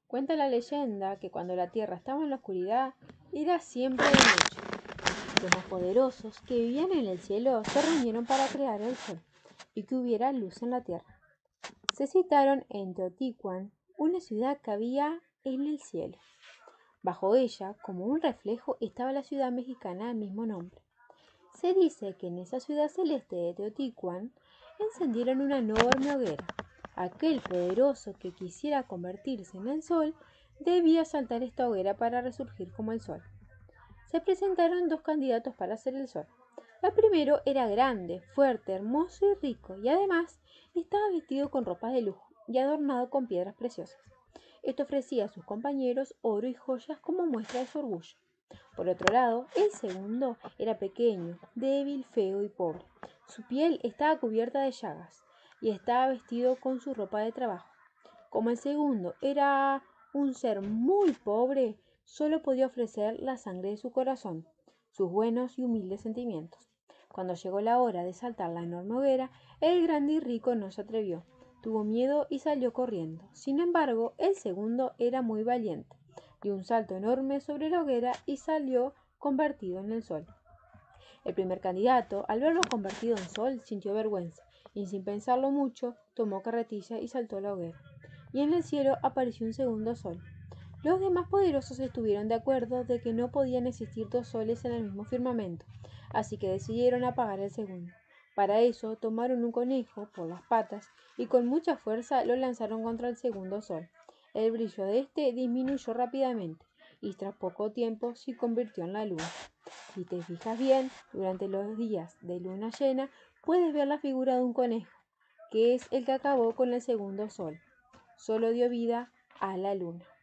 Cuenta la leyenda que cuando la tierra estaba en la oscuridad, era siempre de noche. Los más poderosos que vivían en el cielo se reunieron para crear el sol y que hubiera luz en la tierra. Se citaron en Teotihuacán, una ciudad que había en el cielo. Bajo ella, como un reflejo, estaba la ciudad mexicana del mismo nombre. Se dice que en esa ciudad celeste de Teotihuacán encendieron una enorme hoguera. Aquel poderoso que quisiera convertirse en el sol debía saltar esta hoguera para resurgir como el sol. Se presentaron dos candidatos para ser el sol. El primero era grande, fuerte, hermoso y rico, y además estaba vestido con ropas de lujo y adornado con piedras preciosas. Esto ofrecía a sus compañeros oro y joyas como muestra de su orgullo. Por otro lado, el segundo era pequeño, débil, feo y pobre. Su piel estaba cubierta de llagas y estaba vestido con su ropa de trabajo. Como el segundo era un ser muy pobre, solo podía ofrecer la sangre de su corazón, sus buenos y humildes sentimientos. Cuando llegó la hora de saltar la enorme hoguera, el grande y rico no se atrevió. Tuvo miedo y salió corriendo. Sin embargo, el segundo era muy valiente. Dio un salto enorme sobre la hoguera y salió convertido en el sol. El primer candidato, al verlo convertido en sol, sintió vergüenza y sin pensarlo mucho, tomó carretilla y saltó a la hoguera. Y en el cielo apareció un segundo sol. Los demás poderosos estuvieron de acuerdo de que no podían existir dos soles en el mismo firmamento, así que decidieron apagar el segundo. Para eso tomaron un conejo por las patas y con mucha fuerza lo lanzaron contra el segundo sol. El brillo de este disminuyó rápidamente y tras poco tiempo se convirtió en la luna. Si te fijas bien, durante los días de luna llena puedes ver la figura de un conejo, que es el que acabó con el segundo sol. Solo dio vida a la luna.